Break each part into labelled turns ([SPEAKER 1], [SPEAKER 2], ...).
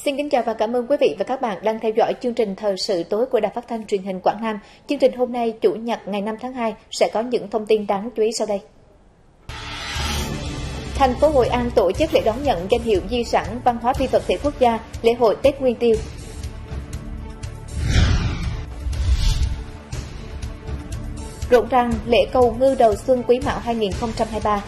[SPEAKER 1] Xin kính chào và cảm ơn quý vị và các bạn đang theo dõi chương trình thời sự tối của Đài Phát thanh Truyền hình Quảng Nam. Chương trình hôm nay Chủ nhật ngày 5 tháng 2 sẽ có những thông tin đáng chú ý sau đây. Thành phố Hội An tổ chức lễ đón nhận danh hiệu di sản văn hóa phi vật thể quốc gia, lễ hội Tết Nguyên Tiêu. Rộn ràng lễ cầu ngư đầu xuân Quý Mão 2023.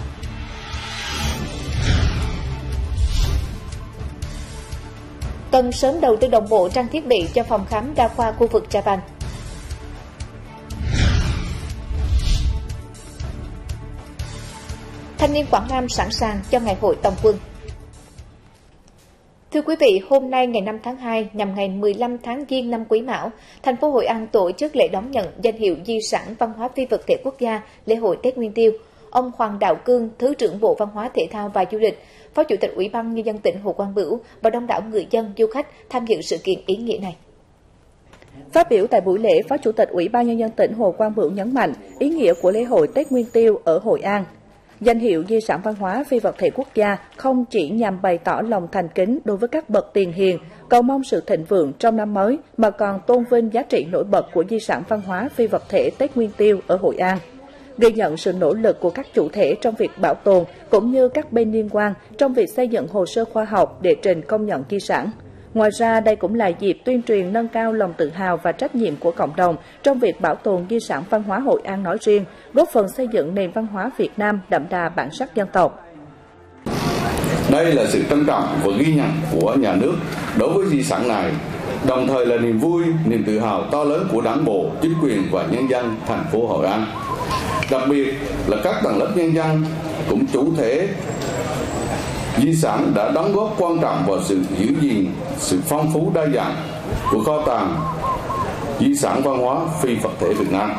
[SPEAKER 1] Cần sớm đầu tư đồng bộ trang thiết bị cho phòng khám đa khoa khu vực Trà Bàng. Thanh niên Quảng Nam sẵn sàng cho ngày hội tổng quân. Thưa quý vị, hôm nay ngày 5 tháng 2 nhằm ngày 15 tháng Giêng năm Quý Mão, thành phố Hội An tổ chức lễ đón nhận danh hiệu di sản văn hóa phi vật thể quốc gia, lễ hội Tết Nguyên Tiêu. Ông Hoàng Đạo Cương, Thứ trưởng Bộ Văn hóa Thể thao và Du lịch, Phó Chủ tịch Ủy ban Nhân dân tỉnh Hồ Quang Bửu và đông đảo người dân, du khách tham dự sự kiện ý nghĩa này.
[SPEAKER 2] Phát biểu tại buổi lễ, Phó Chủ tịch Ủy ban Nhân dân tỉnh Hồ Quang Bửu nhấn mạnh ý nghĩa của lễ hội Tết Nguyên Tiêu ở Hội An. Danh hiệu di sản văn hóa phi vật thể quốc gia không chỉ nhằm bày tỏ lòng thành kính đối với các bậc tiền hiền, cầu mong sự thịnh vượng trong năm mới, mà còn tôn vinh giá trị nổi bật của di sản văn hóa phi vật thể Tết Nguyên Tiêu ở Hội An. Ghi nhận sự nỗ lực của các chủ thể trong việc bảo tồn cũng như các bên liên quan trong việc xây dựng hồ sơ khoa học để trình công nhận di sản. Ngoài ra, đây cũng là dịp tuyên truyền nâng cao lòng tự hào và trách nhiệm của cộng đồng trong việc bảo tồn di sản văn hóa Hội An nói riêng, góp phần xây dựng nền văn hóa Việt Nam đậm đà bản sắc dân tộc.
[SPEAKER 3] Đây là sự trân trọng và ghi nhận của nhà nước đối với di sản này, đồng thời là niềm vui, niềm tự hào to lớn của Đảng bộ, chính quyền và nhân dân thành phố Hội An. Đặc biệt là các tầng lớp nhân dân cũng chủ thể di sản đã đóng góp quan trọng vào sự giữ gìn, sự phong phú đa dạng của kho tàng di sản văn hóa phi vật thể Việt Nam.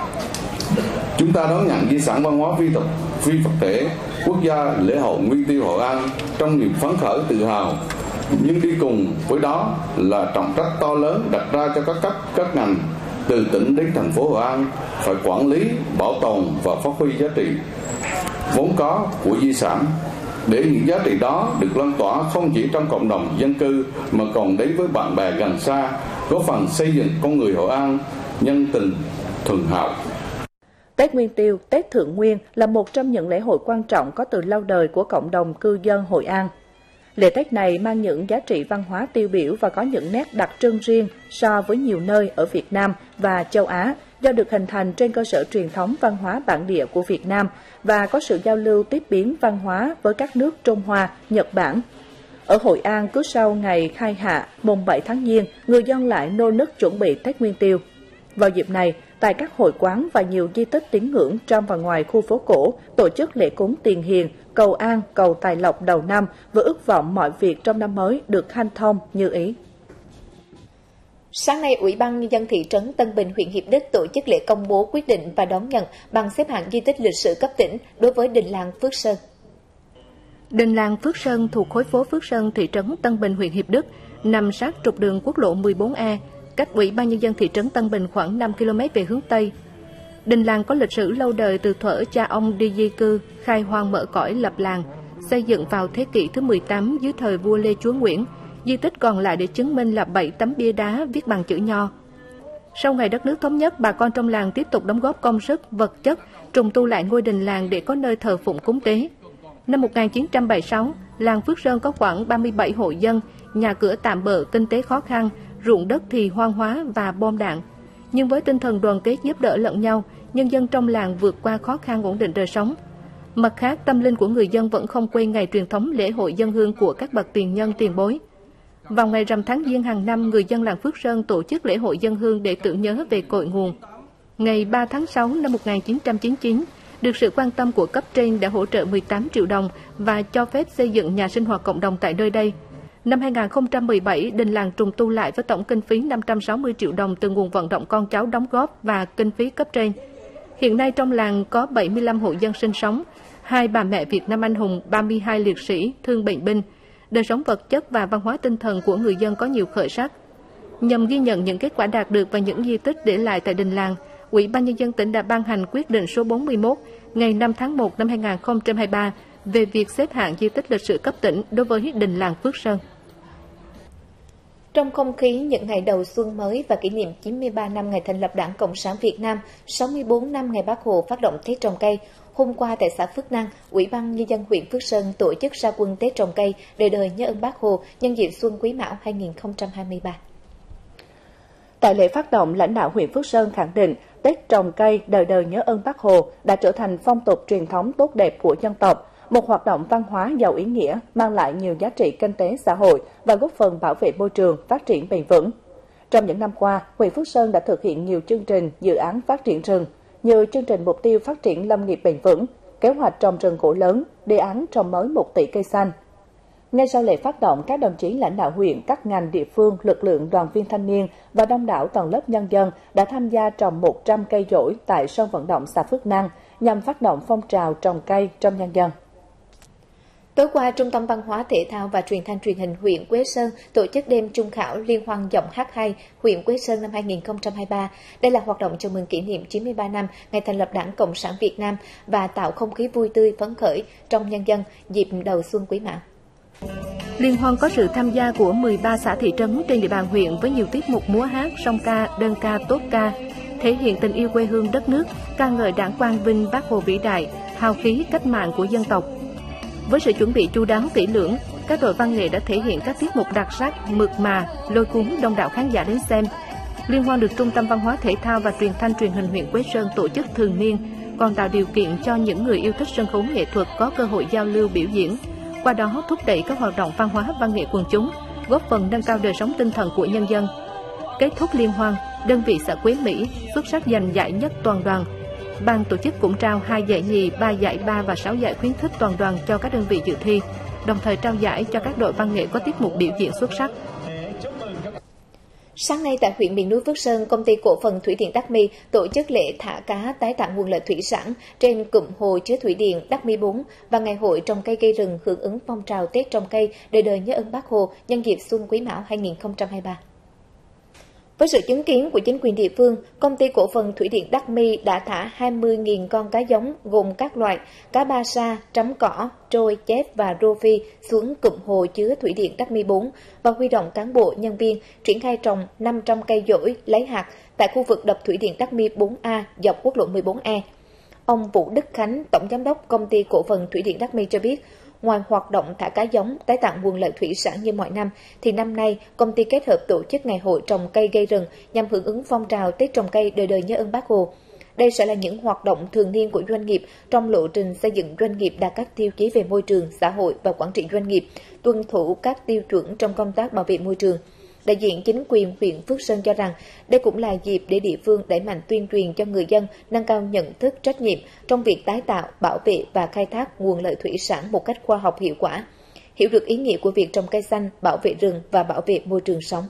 [SPEAKER 3] Chúng ta đón nhận di sản văn hóa phi vật thể quốc gia lễ hội Nguyên Tiêu Hội An trong niềm phấn khởi tự hào, nhưng đi cùng với đó là trọng trách to lớn đặt ra cho các cấp, các ngành từ tỉnh đến thành phố Hội An phải quản lý, bảo tồn và phát huy giá trị vốn có của di sản, để những giá trị đó được lan tỏa không chỉ trong cộng đồng dân cư mà còn đến với bạn bè gần xa, góp phần xây dựng con người Hội An nhân tình thuần hảo.
[SPEAKER 2] Tết Nguyên Tiêu, Tết Thượng Nguyên là một trong những lễ hội quan trọng có từ lâu đời của cộng đồng cư dân Hội An. Lễ Tết này mang những giá trị văn hóa tiêu biểu và có những nét đặc trưng riêng so với nhiều nơi ở Việt Nam và châu Á, do được hình thành trên cơ sở truyền thống văn hóa bản địa của Việt Nam và có sự giao lưu tiếp biến văn hóa với các nước Trung Hoa, Nhật Bản. Ở Hội An, cứ sau ngày khai hạ, mùng 7 tháng Giêng, người dân lại nô nức chuẩn bị Tết Nguyên Tiêu. Vào dịp này, tại các hội quán và nhiều di tích tín ngưỡng trong và ngoài khu phố cổ tổ chức lễ cúng tiền hiền, cầu an, cầu tài lộc đầu năm với ước vọng mọi việc trong năm mới được hanh thông như ý.
[SPEAKER 1] Sáng nay, Ủy ban Nhân dân thị trấn Tân Bình, huyện Hiệp Đức tổ chức lễ công bố quyết định và đón nhận bằng xếp hạng di tích lịch sử cấp tỉnh đối với đình làng Phước Sơn. Đình làng Phước Sơn thuộc khối phố Phước Sơn, thị trấn Tân Bình, huyện Hiệp Đức, nằm sát trục đường quốc lộ 14E, cách Ủy ban Nhân dân thị trấn Tân Bình khoảng 5 km về hướng Tây. Đình làng có lịch sử lâu đời từ thuở cha ông đi di cư, khai hoang mở cõi lập làng, xây dựng vào thế kỷ thứ 18 dưới thời vua Lê Chúa Nguyễn. Di tích còn lại để chứng minh là 7 tấm bia đá viết bằng chữ Nho. Sau ngày đất nước thống nhất, bà con trong làng tiếp tục đóng góp công sức, vật chất, trùng tu lại ngôi đình làng để có nơi thờ phụng cúng tế. Năm 1976, làng Phước Sơn có khoảng 37 hộ dân, nhà cửa tạm bợ, kinh tế khó khăn, ruộng đất thì hoang hóa và bom đạn. Nhưng với tinh thần đoàn kết giúp đỡ lẫn nhau, nhân dân trong làng vượt qua khó khăn ổn định đời sống. Mặt khác, tâm linh của người dân vẫn không quên ngày truyền thống lễ hội dân hương của các bậc tiền nhân tiền bối. Vào ngày rằm tháng Giêng hàng năm, người dân làng Phước Sơn tổ chức lễ hội dân hương để tưởng nhớ về cội nguồn. Ngày 3 tháng 6 năm 1999, được sự quan tâm của cấp trên đã hỗ trợ 18 triệu đồng và cho phép xây dựng nhà sinh hoạt cộng đồng tại nơi đây. Năm 2017, đình làng trùng tu lại với tổng kinh phí 560 triệu đồng từ nguồn vận động con cháu đóng góp và kinh phí cấp trên. Hiện nay trong làng có 75 hộ dân sinh sống, 2 bà mẹ Việt Nam anh hùng, 32 liệt sĩ, thương bệnh binh. Đời sống vật chất và văn hóa tinh thần của người dân có nhiều khởi sắc. Nhằm ghi nhận những kết quả đạt được và những di tích để lại tại đình làng, Ủy ban Nhân dân tỉnh đã ban hành quyết định số 41 ngày 5 tháng 1 năm 2023 về việc xếp hạng di tích lịch sử cấp tỉnh đối với đình làng Phước Sơn. Trong không khí những ngày đầu xuân mới và kỷ niệm 93 năm ngày thành lập Đảng Cộng sản Việt Nam, 64 năm ngày Bác Hồ phát động Tết trồng cây, hôm qua tại xã Phước Năng, Ủy ban Nhân dân huyện Phước Sơn tổ chức ra quân Tết trồng cây đời đời nhớ ơn Bác Hồ nhân dịp Xuân Quý Mão 2023.
[SPEAKER 2] Tại lễ phát động, lãnh đạo huyện Phước Sơn khẳng định Tết trồng cây đời đời nhớ ơn Bác Hồ đã trở thành phong tục truyền thống tốt đẹp của dân tộc, một hoạt động văn hóa giàu ý nghĩa, mang lại nhiều giá trị kinh tế xã hội và góp phần bảo vệ môi trường, phát triển bền vững. Trong những năm qua, huyện Phước Sơn đã thực hiện nhiều chương trình, dự án phát triển rừng, như chương trình mục tiêu phát triển lâm nghiệp bền vững, kế hoạch trồng rừng gỗ lớn, đề án trồng mới 1 tỷ cây xanh. Ngay sau lễ phát động, các đồng chí lãnh đạo huyện, các ngành địa phương, lực lượng đoàn viên thanh niên và đông đảo tầng lớp nhân dân đã tham gia trồng 100 cây dỗi tại sân vận động xã Phước Năng nhằm phát động phong trào trồng cây trong nhân dân.
[SPEAKER 1] Tối qua, Trung tâm Văn hóa Thể thao và Truyền thanh Truyền hình huyện Quế Sơn tổ chức đêm trung khảo liên hoan giọng hát hay huyện Quế Sơn năm 2023. Đây là hoạt động chào mừng kỷ niệm 93 năm ngày thành lập Đảng Cộng sản Việt Nam và tạo không khí vui tươi phấn khởi trong nhân dân dịp đầu xuân Quý Mão.
[SPEAKER 2] Liên hoan có sự tham gia của 13 xã thị trấn trên địa bàn huyện với nhiều tiết mục múa hát, song ca, đơn ca, tốt ca, thể hiện tình yêu quê hương đất nước, ca ngợi Đảng quang vinh Bác Hồ vĩ đại, hào khí cách mạng của dân tộc. Với sự chuẩn bị chu đáo kỹ lưỡng, các đội văn nghệ đã thể hiện các tiết mục đặc sắc, mượt mà, lôi cuốn đông đảo khán giả đến xem. Liên hoan được Trung tâm Văn hóa Thể thao và Truyền thanh Truyền hình huyện Quế Sơn tổ chức thường niên, còn tạo điều kiện cho những người yêu thích sân khấu nghệ thuật có cơ hội giao lưu biểu diễn, qua đó thúc đẩy các hoạt động văn hóa văn nghệ quần chúng, góp phần nâng cao đời sống tinh thần của nhân dân. Kết thúc liên hoan, đơn vị xã Quế Mỹ xuất sắc giành giải nhất toàn đoàn. Ban tổ chức cũng trao 2 giải nhì, 3 giải ba và 6 giải khuyến khích toàn đoàn cho các đơn vị dự thi, đồng thời trao giải cho các đội văn nghệ có tiết mục biểu diễn xuất sắc.
[SPEAKER 1] Sáng nay tại huyện miền núi Phước Sơn, Công ty Cổ phần Thủy điện Đắc My tổ chức lễ thả cá tái tạo nguồn lợi thủy sản trên cụm hồ chứa thủy điện Đắc My 4 và ngày hội trồng cây gây rừng hưởng ứng phong trào Tết trồng cây đời đời nhớ ơn Bác Hồ nhân dịp Xuân Quý Mão 2023. Với sự chứng kiến của chính quyền địa phương, Công ty Cổ phần Thủy điện Đắc My đã thả 20.000 con cá giống gồm các loại cá ba sa, trắm cỏ, trôi, chép và rô phi xuống cụm hồ chứa thủy điện Đắc My 4 và huy động cán bộ, nhân viên triển khai trồng 500 cây dỗi lấy hạt tại khu vực đập thủy điện Đắc My 4A dọc quốc lộ 14E. Ông Vũ Đức Khánh, Tổng Giám đốc Công ty Cổ phần Thủy điện Đắc My cho biết, ngoài hoạt động thả cá giống, tái tạo nguồn lợi thủy sản như mọi năm, thì năm nay công ty kết hợp tổ chức ngày hội trồng cây gây rừng nhằm hưởng ứng phong trào Tết trồng cây đời đời nhớ ơn Bác Hồ. Đây sẽ là những hoạt động thường niên của doanh nghiệp trong lộ trình xây dựng doanh nghiệp đạt các tiêu chí về môi trường, xã hội và quản trị doanh nghiệp, tuân thủ các tiêu chuẩn trong công tác bảo vệ môi trường. Đại diện chính quyền huyện Phước Sơn cho rằng đây cũng là dịp để địa phương đẩy mạnh tuyên truyền cho người dân nâng cao nhận thức trách nhiệm trong việc tái tạo, bảo vệ và khai thác nguồn lợi thủy sản một cách khoa học hiệu quả, hiểu được ý nghĩa của việc trồng cây xanh, bảo vệ rừng và bảo vệ môi trường sống.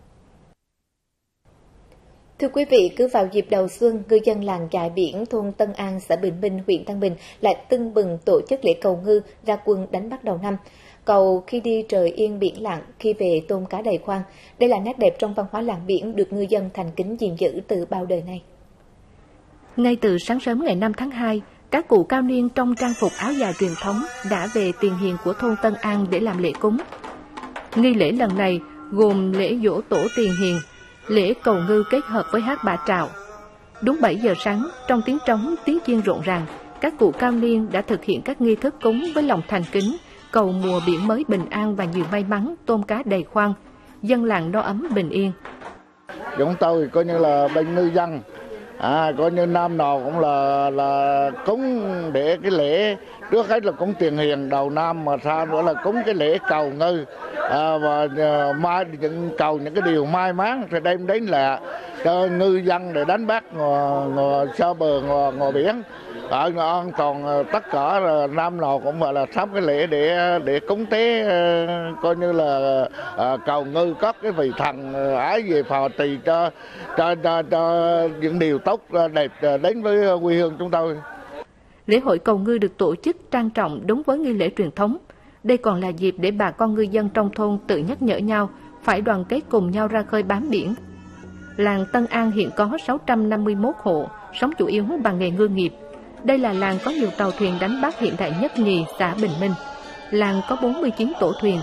[SPEAKER 1] Thưa quý vị, cứ vào dịp đầu xuân, ngư dân làng Chài Biển, thôn Tân An, xã Bình Minh, huyện Thăng Bình lại tưng bừng tổ chức lễ cầu ngư ra quân đánh bắt đầu năm. Cầu khi đi trời yên biển lặng, khi về tôm cá đầy khoang. Đây là nét đẹp trong văn hóa làng biển được ngư dân thành kính gìn giữ từ bao đời nay.
[SPEAKER 2] Ngay từ sáng sớm ngày 5 tháng 2, các cụ cao niên trong trang phục áo dài truyền thống đã về tiền hiền của thôn Tân An để làm lễ cúng. Nghi lễ lần này gồm lễ giỗ tổ tiền hiền, lễ cầu ngư kết hợp với hát bà trạo. Đúng 7 giờ sáng, trong tiếng trống, tiếng chiên rộn ràng, các cụ cao niên đã thực hiện các nghi thức cúng với lòng thành kính, cầu mùa biển mới bình an và nhiều may mắn, tôm cá đầy khoang, dân làng no ấm bình yên.
[SPEAKER 4] Chúng tôi coi như là bên ngư dân, coi như năm nào cũng là cúng để cái lễ trước hết là cúng tiền hiền đầu năm, mà sau nữa là cúng cái lễ cầu ngư và cầu những cái điều may mắn sẽ đem đến là cho ngư dân để đánh bắt xa bờ ngồi biển ở an toàn. Tất cả là năm nào cũng là sắm cái lễ để cúng tế, coi như là cầu ngư các cái vị thần ái về phò trì cho những điều tốt đẹp đến với quê hương chúng tôi.
[SPEAKER 2] Lễ hội cầu ngư được tổ chức trang trọng đúng với nghi lễ truyền thống. Đây còn là dịp để bà con ngư dân trong thôn tự nhắc nhở nhau phải đoàn kết cùng nhau ra khơi bám biển. Làng Tân An hiện có 651 hộ, sống chủ yếu bằng nghề ngư nghiệp. Đây là làng có nhiều tàu thuyền đánh bắt hiện đại nhất nhì xã Bình Minh. Làng có 49 tổ thuyền,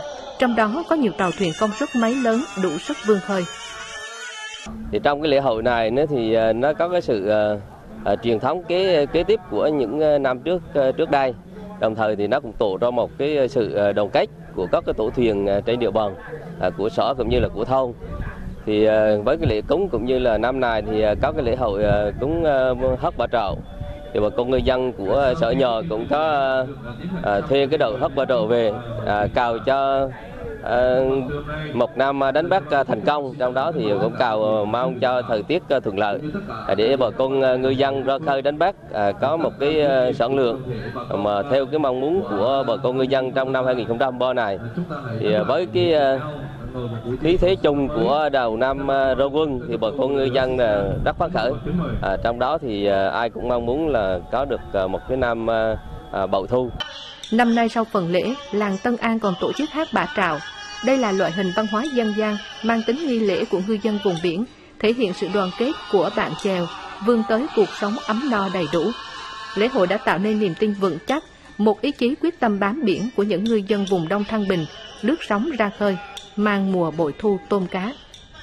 [SPEAKER 1] trong đó có nhiều tàu thuyền công suất máy lớn đủ sức vươn khơi.
[SPEAKER 5] Thì trong cái lễ hội này nữa thì nó có cái sự truyền thống kế tiếp của những năm trước đây. Đồng thời thì nó cũng tổ ra một cái sự đoàn kết của các cái tổ thuyền trên địa bàn của xã cũng như là của thôn. Thì với cái lễ cúng cũng như là năm nay thì có cái lễ hội cúng hớt bà trạo. Thì bà con ngư dân của xã Nhờ cũng có thuê cái đội hớt bà trạo về cầu cho một năm đánh bắt thành công, trong đó thì cũng cầu mong cho thời tiết thuận lợi để bà con ngư dân ra khơi đánh bắt có một cái sản lượng mà theo cái mong muốn của bà con ngư dân trong năm 2023 này. Thì với cái khí thế chung của đầu năm ra quân thì bà con ngư dân rất phấn khởi. Trong đó thì ai cũng mong muốn là có được một cái năm bội thu.
[SPEAKER 1] Năm nay sau phần lễ, làng Tân An còn tổ chức hát bả trạo. Đây là loại hình văn hóa dân gian mang tính nghi lễ của ngư dân vùng biển, thể hiện sự đoàn kết của bạn chèo, vươn tới cuộc sống ấm no đầy đủ. Lễ hội đã tạo nên niềm tin vững chắc, một ý chí quyết tâm bám biển của những ngư dân vùng Đông Thăng Bình, lướt sóng ra khơi, mang mùa bội thu tôm cá.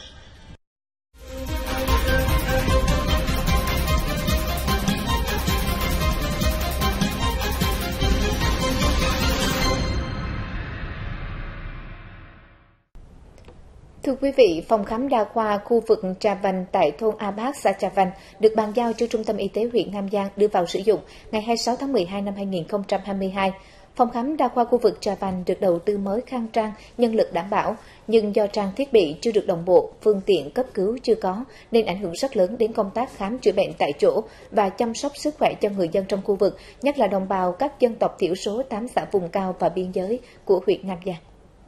[SPEAKER 1] Thưa quý vị, phòng khám đa khoa khu vực Trà Vành tại thôn A Bác, xã Trà Vành được bàn giao cho Trung tâm Y tế huyện Nam Giang đưa vào sử dụng ngày 26 tháng 12 năm 2022. Phòng khám đa khoa khu vực Trà Vành được đầu tư mới khang trang, nhân lực đảm bảo, nhưng do trang thiết bị chưa được đồng bộ, phương tiện cấp cứu chưa có, nên ảnh hưởng rất lớn đến công tác khám chữa bệnh tại chỗ và chăm sóc sức khỏe cho người dân trong khu vực, nhất là đồng bào các dân tộc thiểu số 8 xã vùng cao và biên giới của huyện Nam Giang.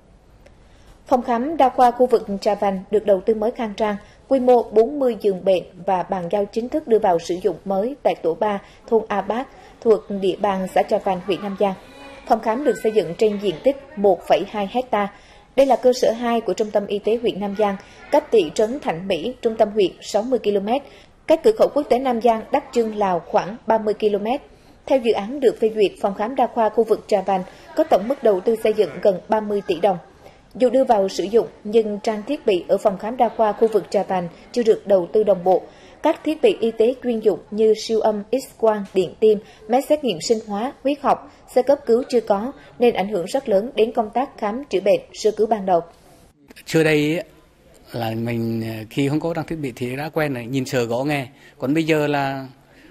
[SPEAKER 1] Phòng khám đa khoa khu vực Trà Vành được đầu tư mới khang trang, quy mô 40 giường bệnh và bàn giao chính thức đưa vào sử dụng mới tại tổ 3, thôn A Bác, thuộc địa bàn xã Trà Vành, huyện Nam Giang. Phòng khám được xây dựng trên diện tích 1,2 hectare. Đây là cơ sở 2 của Trung tâm Y tế huyện Nam Giang, cách thị trấn Thạnh Mỹ, trung tâm huyện 60 km, cách cửa khẩu quốc tế Nam Giang, Đắc Trưng, Lào khoảng 30 km. Theo dự án được phê duyệt, phòng khám đa khoa khu vực Trà Vành có tổng mức đầu tư xây dựng gần 30 tỷ đồng. Dù đưa vào sử dụng, nhưng trang thiết bị ở phòng khám đa khoa khu vực Trà Vành chưa được đầu tư đồng bộ. Các thiết bị y tế chuyên dụng như siêu âm, X-quang, điện tim, máy xét nghiệm sinh hóa, huyết học, xe cấp cứu chưa có, nên ảnh hưởng rất lớn đến công tác khám chữa bệnh, sơ cứu ban đầu.
[SPEAKER 6] Trước đây là mình khi không có trang thiết bị thì đã quen là nhìn sờ gõ nghe. Còn bây giờ là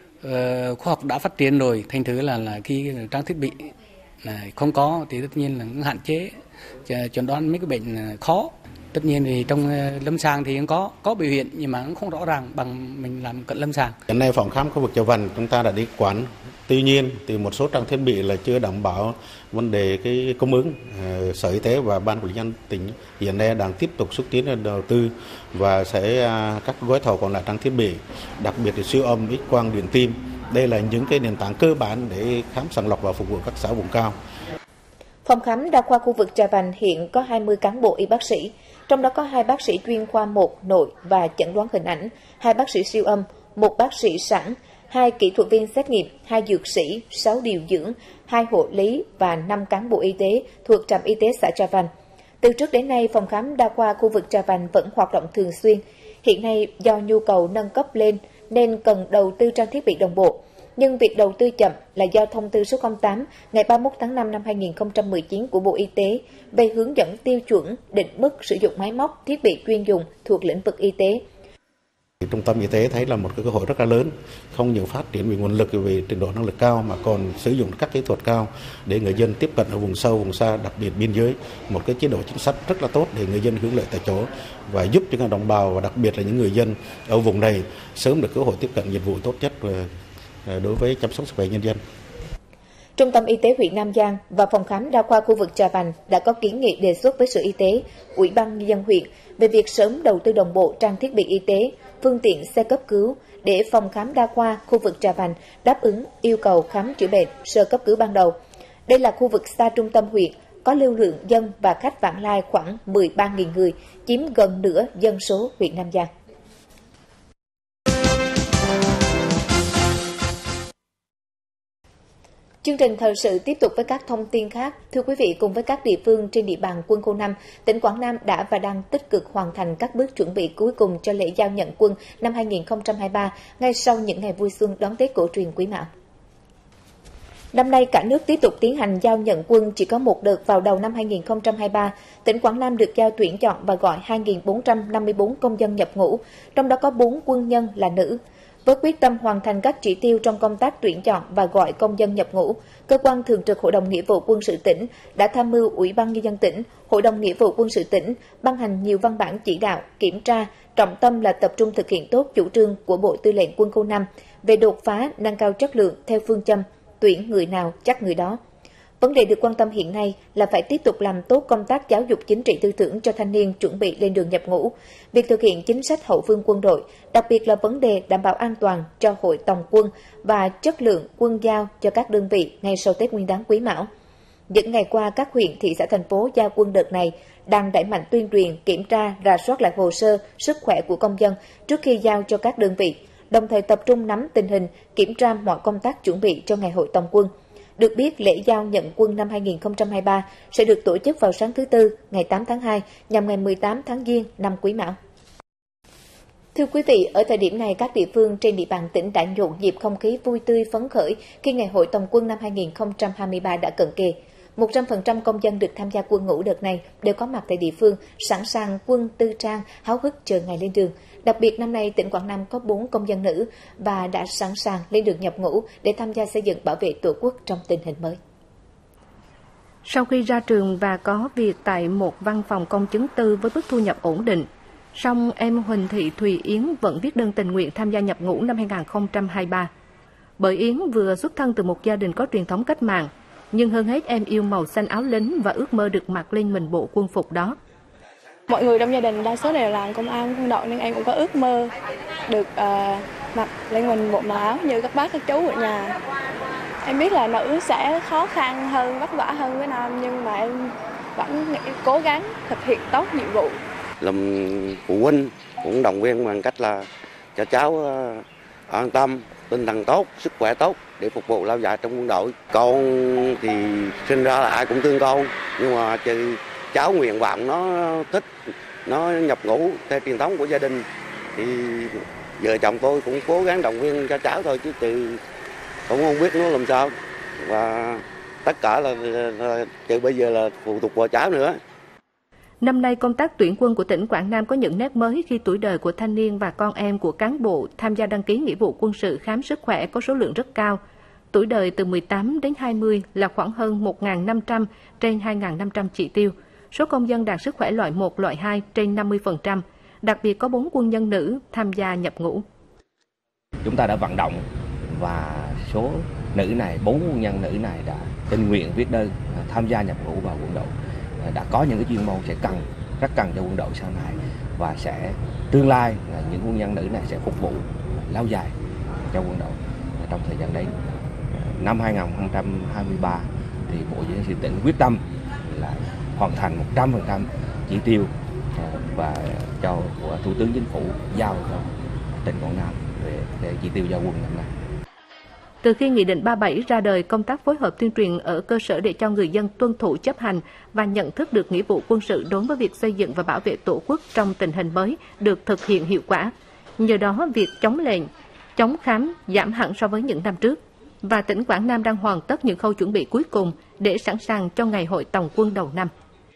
[SPEAKER 6] khoa học đã phát triển rồi, thành thử là khi trang thiết bị không có thì tất nhiên là hạn chế chẩn đoán mấy cái bệnh khó. Tất nhiên thì trong lâm sàng thì có biểu hiện nhưng mà cũng không rõ ràng bằng mình làm cận lâm sàng.
[SPEAKER 7] Hiện nay phòng khám khu vực Trà Vành chúng ta đã đi quản, tuy nhiên thì một số trang thiết bị là chưa đảm bảo vấn đề cái cung ứng. Sở Y tế và Ban Quản lý Nhân tỉnh hiện nay đang tiếp tục xúc tiến đầu tư và sẽ các gói thầu còn lại trang thiết bị, đặc biệt là siêu âm, X-quang, điện tim. Đây là những cái nền tảng cơ bản để khám sàng lọc và phục vụ các xã vùng cao.
[SPEAKER 1] Phòng khám đa khoa khu vực Trà Vành hiện có 20 cán bộ y bác sĩ, trong đó có 2 bác sĩ chuyên khoa 1 nội và chẩn đoán hình ảnh, 2 bác sĩ siêu âm, 1 bác sĩ sẵn, 2 kỹ thuật viên xét nghiệm, 2 dược sĩ, 6 điều dưỡng, 2 hộ lý và 5 cán bộ y tế thuộc trạm y tế xã Trà Vành. Từ trước đến nay, phòng khám đa khoa khu vực Trà Vành vẫn hoạt động thường xuyên. Hiện nay do nhu cầu nâng cấp lên nên cần đầu tư trang thiết bị đồng bộ. Nhưng việc đầu tư chậm là do thông tư số 08 ngày 31 tháng 5 năm 2019 của Bộ Y tế về hướng dẫn tiêu chuẩn định mức sử dụng máy móc, thiết bị chuyên dùng thuộc lĩnh vực y tế.
[SPEAKER 7] Trung tâm y tế thấy là một cái cơ hội rất là lớn, không những phát triển về nguồn lực, về trình độ năng lực cao mà còn sử dụng các kỹ thuật cao để người dân tiếp cận ở vùng sâu, vùng xa, đặc biệt biên giới, một cái chế độ chính sách rất là tốt để người dân hưởng lợi tại chỗ và giúp cho đồng bào và đặc biệt là những người dân ở vùng này sớm được cơ hội tiếp cận dịch vụ tốt nhất đối với chăm sóc sức khỏe nhân dân.
[SPEAKER 1] Trung tâm Y tế huyện Nam Giang và phòng khám đa khoa khu vực Trà Vành đã có kiến nghị đề xuất với Sở Y tế, Ủy ban Nhân dân huyện về việc sớm đầu tư đồng bộ trang thiết bị y tế, phương tiện xe cấp cứu để phòng khám đa khoa khu vực Trà Vành đáp ứng yêu cầu khám chữa bệnh, sơ cấp cứu ban đầu. Đây là khu vực xa trung tâm huyện, có lưu lượng dân và khách vãng lai khoảng 13.000 người, chiếm gần nửa dân số huyện Nam Giang. Chương trình thời sự tiếp tục với các thông tin khác. Thưa quý vị, cùng với các địa phương trên địa bàn quân khu 5, tỉnh Quảng Nam đã và đang tích cực hoàn thành các bước chuẩn bị cuối cùng cho lễ giao nhận quân năm 2023, ngay sau những ngày vui xuân đón Tết cổ truyền Quý Mão. Năm nay, cả nước tiếp tục tiến hành giao nhận quân chỉ có một đợt vào đầu năm 2023. Tỉnh Quảng Nam được giao tuyển chọn và gọi 2.454 công dân nhập ngũ, trong đó có 4 quân nhân là nữ. Với quyết tâm hoàn thành các chỉ tiêu trong công tác tuyển chọn và gọi công dân nhập ngũ, Cơ quan Thường trực Hội đồng Nghĩa vụ Quân sự tỉnh đã tham mưu Ủy ban Nhân dân tỉnh, Hội đồng Nghĩa vụ Quân sự tỉnh ban hành nhiều văn bản chỉ đạo, kiểm tra, trọng tâm là tập trung thực hiện tốt chủ trương của Bộ Tư lệnh Quân khu 5 về đột phá, nâng cao chất lượng theo phương châm tuyển người nào chắc người đó. Vấn đề được quan tâm hiện nay là phải tiếp tục làm tốt công tác giáo dục chính trị tư tưởng cho thanh niên chuẩn bị lên đường nhập ngũ, việc thực hiện chính sách hậu phương quân đội, đặc biệt là vấn đề đảm bảo an toàn cho hội tòng quân và chất lượng quân giao cho các đơn vị ngay sau Tết Nguyên đán Quý Mão. Những ngày qua, các huyện, thị xã, thành phố giao quân đợt này đang đẩy mạnh tuyên truyền, kiểm tra, rà soát lại hồ sơ, sức khỏe của công dân trước khi giao cho các đơn vị, đồng thời tập trung nắm tình hình, kiểm tra mọi công tác chuẩn bị cho ngày hội tòng quân. Được biết, lễ giao nhận quân năm 2023 sẽ được tổ chức vào sáng thứ Tư, ngày 8 tháng 2, nhằm ngày 18 tháng Giêng năm Quý Mão. Thưa quý vị, ở thời điểm này, các địa phương trên địa bàn tỉnh đã nhộn nhịp không khí vui tươi phấn khởi khi ngày hội tòng quân năm 2023 đã cận kề. 100% công dân được tham gia quân ngũ đợt này đều có mặt tại địa phương, sẵn sàng quân tư trang, háo hức chờ ngày lên đường. Đặc biệt năm nay, tỉnh Quảng Nam có 4 công dân nữ và đã sẵn sàng lên đường nhập ngũ để tham gia xây dựng bảo vệ Tổ quốc trong tình hình mới.
[SPEAKER 2] Sau khi ra trường và có việc tại một văn phòng công chứng tư với mức thu nhập ổn định, song em Huỳnh Thị Thùy Yến vẫn viết đơn tình nguyện tham gia nhập ngũ năm 2023. Bởi Yến vừa xuất thân từ một gia đình có truyền thống cách mạng, nhưng hơn hết em yêu màu xanh áo lính và ước mơ được mặc lên mình bộ quân phục đó.
[SPEAKER 8] Mọi người trong gia đình đa số đều làm công an quân đội nên em cũng có ước mơ được mặc lên mình bộ màu áo như các bác các chú ở nhà. Em biết là nữ sẽ khó khăn hơn, vất vả hơn với nam, nhưng mà em vẫn cố gắng thực hiện tốt nhiệm vụ.
[SPEAKER 9] Làm phụ huynh cũng động viên bằng cách là cho cháu an tâm, tinh thần tốt, sức khỏe tốt để phục vụ lâu dài trong quân đội. Con thì sinh ra là ai cũng thương con, nhưng mà cháu nguyện vọng nó thích, nó nhập ngũ theo truyền thống của gia đình thì vợ chồng tôi cũng cố gắng động viên cho cháu thôi, chứ cũng không biết nó làm sao, và tất cả là từ bây giờ là phụ thuộc vào cháu nữa.
[SPEAKER 2] Năm nay, công tác tuyển quân của tỉnh Quảng Nam có những nét mới khi tuổi đời của thanh niên và con em của cán bộ tham gia đăng ký nghĩa vụ quân sự khám sức khỏe có số lượng rất cao. Tuổi đời từ 18 đến 20 là khoảng hơn 1.500 trên 2.500 chỉ tiêu. Số công dân đạt sức khỏe loại 1, loại 2 trên 50%. Đặc biệt có 4 quân nhân nữ tham gia nhập ngũ.
[SPEAKER 5] Chúng ta đã vận động và số nữ này, 4 quân nhân nữ này đã tình nguyện viết đơn tham gia nhập ngũ vào quân đội. Đã có những cái chuyên môn sẽ rất cần cho quân đội sau này, và sẽ tương lai là những quân nhân nữ này sẽ phục vụ lâu dài cho quân đội trong thời gian đấy. Năm 2023 thì Bộ Chỉ huy tỉnh quyết tâm là hoàn thành 100% chỉ tiêu và của Thủ tướng Chính phủ giao cho tỉnh Quảng Nam về chỉ tiêu giao quân năm nay.
[SPEAKER 2] Từ khi Nghị định 37 ra đời, công tác phối hợp tuyên truyền ở cơ sở để cho người dân tuân thủ chấp hành và nhận thức được nghĩa vụ quân sự đối với việc xây dựng và bảo vệ Tổ quốc trong tình hình mới được thực hiện hiệu quả. Nhờ đó, việc chống lệnh, chống khám giảm hẳn so với những năm trước. Và tỉnh Quảng Nam đang hoàn tất những khâu chuẩn bị cuối cùng để sẵn sàng cho ngày hội tòng quân đầu năm.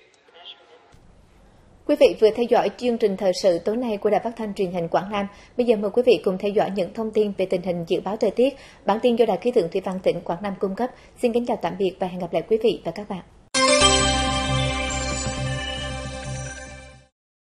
[SPEAKER 1] Quý vị vừa theo dõi chương trình thời sự tối nay của Đài Phát thanh Truyền hình Quảng Nam. Bây giờ mời quý vị cùng theo dõi những thông tin về tình hình dự báo thời tiết. Bản tin do Đài Khí tượng Thủy văn tỉnh Quảng Nam cung cấp. Xin kính chào tạm biệt và hẹn gặp lại quý vị và các bạn.